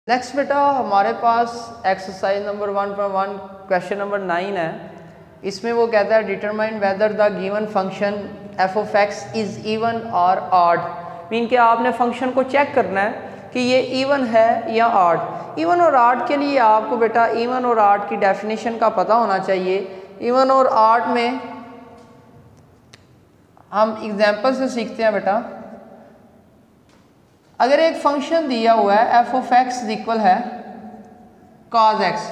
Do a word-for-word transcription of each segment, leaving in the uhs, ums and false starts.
Next बेटा हमारे पास exercise number one point one question number nine है। इसमें वो कहता है determine whether the given function f of x is even और ऑड। मीन कि आपने फंक्शन को चेक करना है कि ये इवन है या ऑड। इवन और ऑड के लिए आपको बेटा इवन और ऑड की डेफिनेशन का पता होना चाहिए। इवन और ऑड में हम एग्जाम्पल से सीखते हैं बेटा। अगर एक फंक्शन दिया हुआ है एफ ऑफ एक्स इक्वल है कॉज एक्स,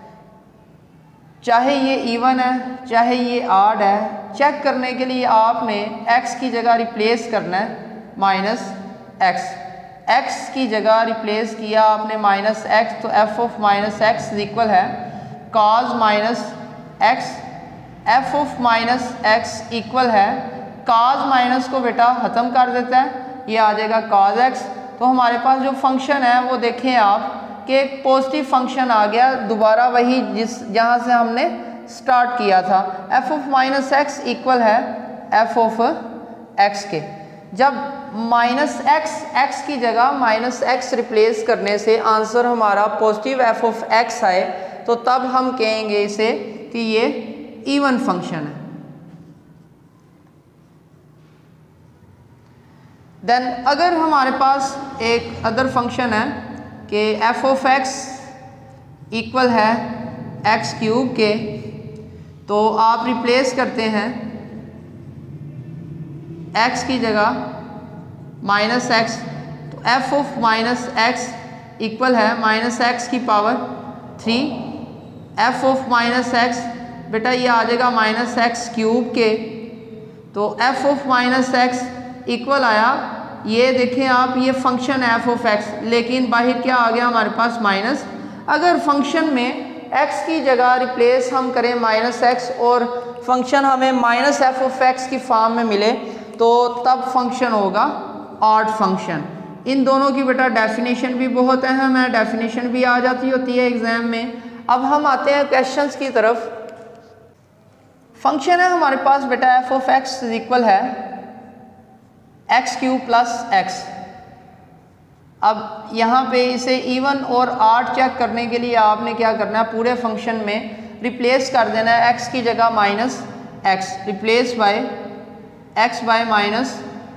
चाहे ये इवन है चाहे ये ऑड है, चेक करने के लिए आपने एक्स की जगह रिप्लेस करना है माइनस एक्स। एक्स की जगह रिप्लेस किया आपने माइनस एक्स, तो f of minus x equal है cos minus x. F of minus x equal है कॉज माइनस को बेटा ख़त्म कर देता है, ये आ जाएगा कॉज एक्स। तो हमारे पास जो फंक्शन है वो देखें आप कि एक पॉजिटिव फंक्शन आ गया, दोबारा वही जिस जहाँ से हमने स्टार्ट किया था। F of minus x equal है एफ ऑफ एक्स के। जब माइनस एक्स एक्स की जगह माइनस एक्स रिप्लेस करने से आंसर हमारा पॉजिटिव एफ ऑफ एक्स आए, तो तब हम कहेंगे इसे कि ये इवन फंक्शन है। देन अगर हमारे पास एक अदर फंक्शन है कि एफ ऑफ एक्स इक्वल है एक्स क्यूब के, तो आप रिप्लेस करते हैं एक्स की जगह माइनस एक्स, तो f of minus x equal है माइनस एक्स की power three. F of minus x बेटा ये आ जाएगा माइनस एक्स क्यूब के, तो f of minus x equal आया, ये देखें आप ये फंक्शन है एफ ऑफ एक्स, लेकिन बाहर क्या आ गया हमारे पास माइनस। अगर फंक्शन में एक्स की जगह रिप्लेस हम करें माइनस एक्स और फंक्शन हमें माइनस एफ ऑफ एक्स की फॉर्म में मिले, तो तब फंक्शन होगा ऑड फंक्शन। इन दोनों की बेटा डेफिनेशन भी बहुत अहम है, डेफिनेशन भी आ जाती होती है एग्जाम में। अब हम आते हैं क्वेश्चंस की तरफ। फंक्शन है हमारे पास बेटा एफ ऑफ एक्स इक्वल है एक्स क्यूब प्लस एक्स। अब यहाँ पे इसे इवन और ऑड चेक करने के लिए आपने क्या करना है, पूरे फंक्शन में रिप्लेस कर देना है एक्स की जगह minus x, replace by x by minus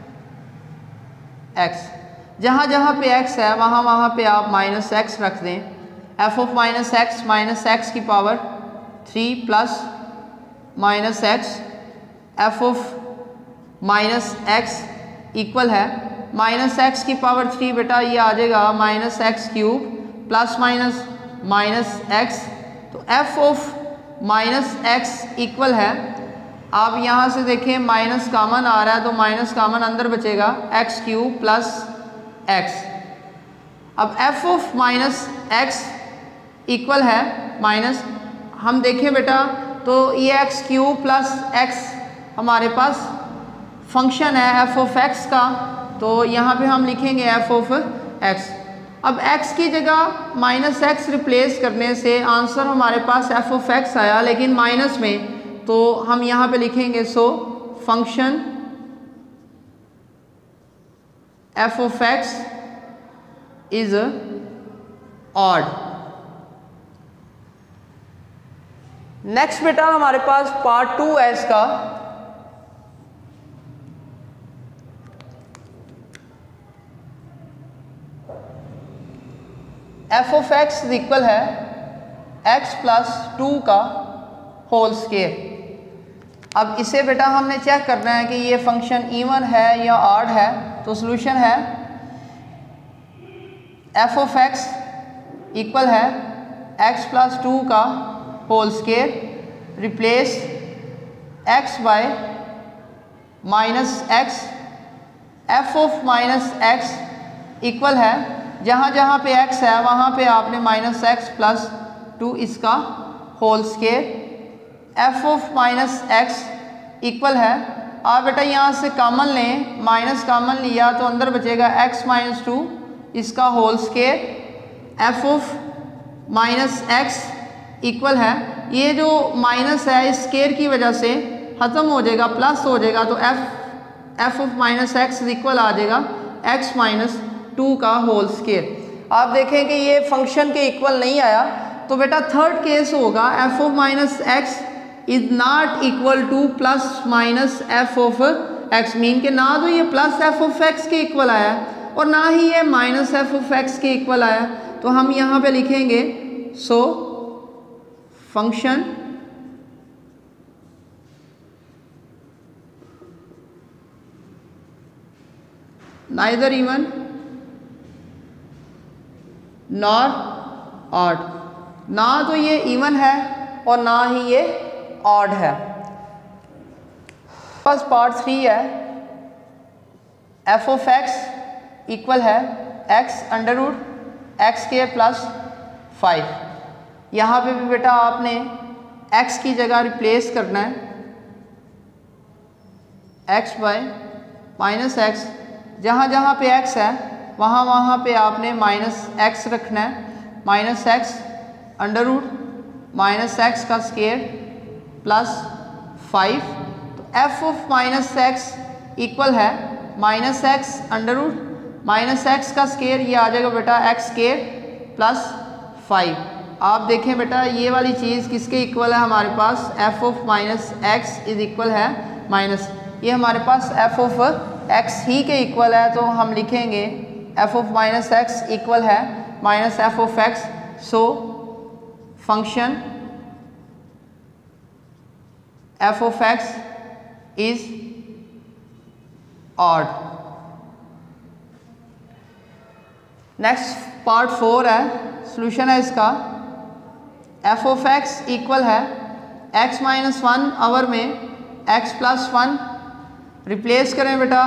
x. जहाँ जहाँ पे एक्स है वहाँ वहाँ पे आप माइनस एक्स रख दें। F of minus x minus x की power three plus minus x. F of minus x equal है माइनस एक्स की पावर थ्री, बेटा ये आ जाएगा minus x cube plus minus minus x. तो f of minus x equal है, आप यहाँ से देखें माइनस कामन आ रहा है तो माइनस कामन अंदर बचेगा एक्स क्यूब प्लस एक्स। अब f of minus x equal है माइनस, हम देखें बेटा तो ये एक्स क्यूब प्लस एक्स हमारे पास फंक्शन है एफ ऑफ एक्स का, तो यहाँ पे हम लिखेंगे एफ ऑफ एक्स। अब एक्स की जगह माइनस एक्स रिप्लेस करने से आंसर हमारे पास एफ ऑफ एक्स आया, लेकिन माइनस में, तो हम यहाँ पे लिखेंगे so function f of x is odd. Next बेटा हमारे पास पार्ट टू है इसका। एफ ऑफ एक्स इक्वल है एक्स प्लस टू का होल स्क्वायर। अब इसे बेटा हमने चेक करना है कि ये फंक्शन इवन है या ऑड है, तो सॉल्यूशन है एफ ऑफ एक्स इक्वल है एक्स प्लस टू का whole square, replace x by minus x. F of minus x equal है जहाँ जहाँ पे x है वहाँ पे आपने माइनस एक्स प्लस टू इसका whole square. F of minus x equal है, आप बेटा यहाँ से कॉमन लें, माइनस कॉमन लिया तो अंदर बचेगा x माइनस टू इसका whole square. F of minus x equal है, ये जो माइनस है इस स्क्वायर की वजह से ख़त्म हो जाएगा, प्लस हो जाएगा, तो f f of minus x equal आ जाएगा x माइनस टू का होल स्क्वायर। आप देखें कि ये फंक्शन के इक्वल नहीं आया, तो बेटा थर्ड केस होगा f of minus x is not equal to plus minus f of x, mean के ना तो ये प्लस एफ ऑफ एक्स के इक्वल आया और ना ही ये माइनस एफ ऑफ एक्स के इक्वल आया। तो हम यहाँ पे लिखेंगे so function neither even nor odd, ना तो ये इवन है और ना ही ये ऑड है। फर्स्ट पार्ट थ्री है, एफ ऑफ एक्स इक्वल है एक्स अंडर रूट एक्स के प्लस फाइव। यहाँ पे भी बेटा आपने एक्स की जगह रिप्लेस करना है, एक्स बाय माइनस एक्स, जहाँ जहाँ पे एक्स है वहाँ वहाँ पे आपने माइनस एक्स रखना है, minus x under root minus x का स्केयर प्लस फाइव। तो f of minus x equal है minus x under root minus x का स्केयर, ये आ जाएगा बेटा एक्स स्केयर प्लस फाइव। आप देखें बेटा ये वाली चीज़ किसके इक्वल है हमारे पास, f of minus x is equal है माइनस, ये हमारे पास एफ ऑफ एक्स ही के इक्वल है, तो हम लिखेंगे f of minus x equal है minus f of x. So function f of x is odd. Next part four है, सॉल्यूशन है इसका, एफ ऑफ एक्स इक्वल है एक्स माइनस वन आवर में एक्स प्लस वन, रिप्लेस करें बेटा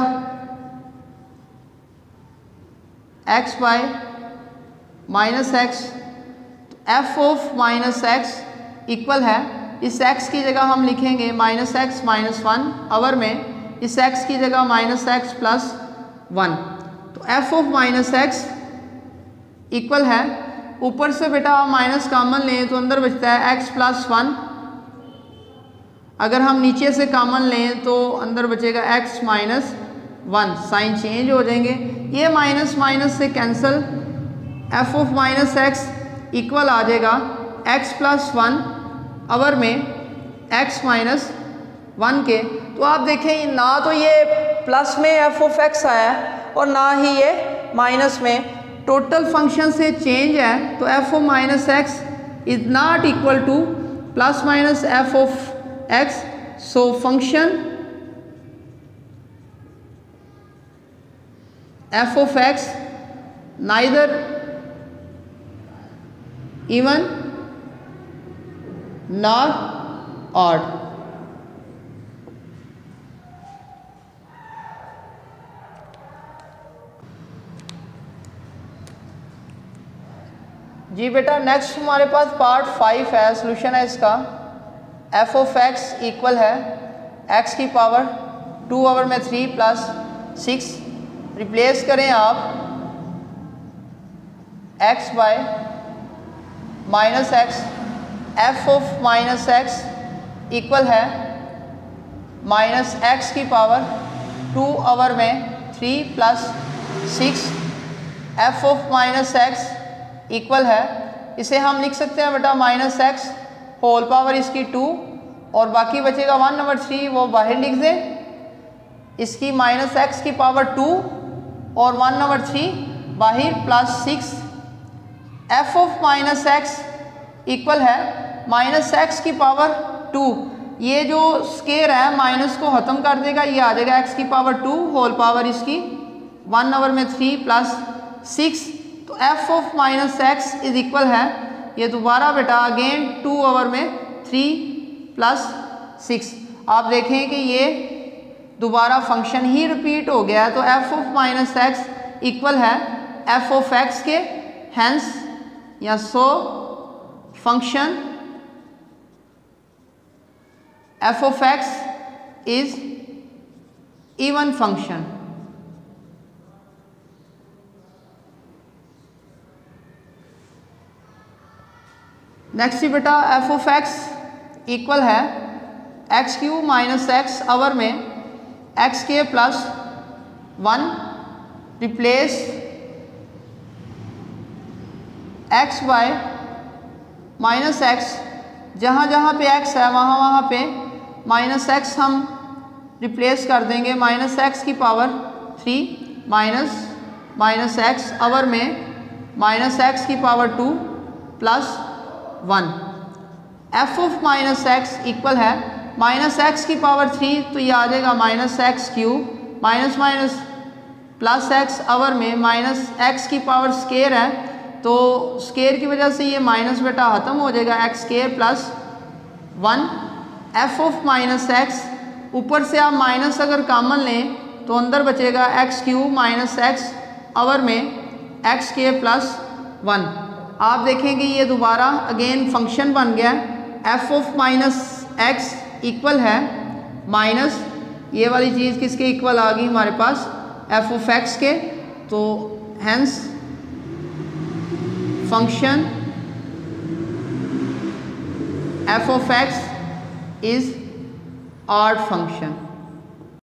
x by minus x. F of minus x equal है, इस x की जगह हम लिखेंगे minus x minus one over में इस एक्स की जगह माइनस एक्स प्लस वन। तो f of minus x equal है, ऊपर से बेटा आप माइनस कॉमन लें तो अंदर बचता है एक्स प्लस वन, अगर हम नीचे से कॉमन लें तो अंदर बचेगा x minus one, sign change हो जाएंगे, ये माइनस माइनस से cancel, f of minus x equal आ जाएगा एक्स प्लस वन आवर में एक्स माइनस वन के। तो आप देखें ना तो ये प्लस में एफ ऑफ एक्स आया है और ना ही ये माइनस में, टोटल फंक्शन से चेंज है, तो f of minus x is not equal to plus minus f of x. So function f of x neither even nor odd. जी बेटा नेक्स्ट हमारे पास पार्ट फाइव है, सॉल्यूशन है इसका, एफ ऑफ एक्स इक्वल है एक्स की power two over में थ्री प्लस सिक्स, रिप्लेस करें आप x by minus x. F of minus x equal है माइनस एक्स की पावर टू आवर में three plus six. F of minus x equal है, इसे हम लिख सकते हैं बेटा माइनस एक्स होल पावर इसकी टू और बाकी बचेगा वन नंबर थ्री, वो बाहर लिख दें, इसकी माइनस एक्स की पावर टू और वन नंबर थ्री बाहर plus six. F of minus x equal है माइनस एक्स की पावर टू, ये जो स्केयर है माइनस को ख़त्म कर देगा, ये आ जाएगा एक्स की पावर टू होल पावर इसकी वन आवर में थ्री प्लस सिक्स। तो f of minus x is equal है, ये दोबारा बेटा अगेन टू आवर में थ्री प्लस सिक्स। आप देखें कि ये दोबारा फंक्शन ही रिपीट हो गया है, तो f of minus x equal है एफ ऑफ एक्स के, हैंस या so function f of x is even function. Next बेटा एफ ऑफ एक्स इक्वल है x cube minus x over में एक्स के plus one, replace x by minus x, जहाँ जहाँ पे एक्स है वहाँ वहाँ पे माइनस एक्स हम रिप्लेस कर देंगे, माइनस एक्स की power three minus minus x over में माइनस एक्स की power two plus one. F of minus x equal है माइनस एक्स की पावर थ्री, तो ये आ जाएगा minus x cube minus minus plus x over में माइनस एक्स की पावर स्केयर है, तो स्केयर की वजह से ये माइनस बेटा ख़त्म हो जाएगा, x square plus one. F of minus x, ऊपर से आप माइनस अगर कॉमन लें तो अंदर बचेगा x cube minus x over में एक्स स्केयर प्लस वन। आप देखेंगे ये दोबारा अगेन फंक्शन बन गया। F of minus x equal है माइनस ये वाली चीज़ किसके इक्वल आ गई हमारे पास, एफ ऑफ एक्स के, तो hence function f of x is odd function.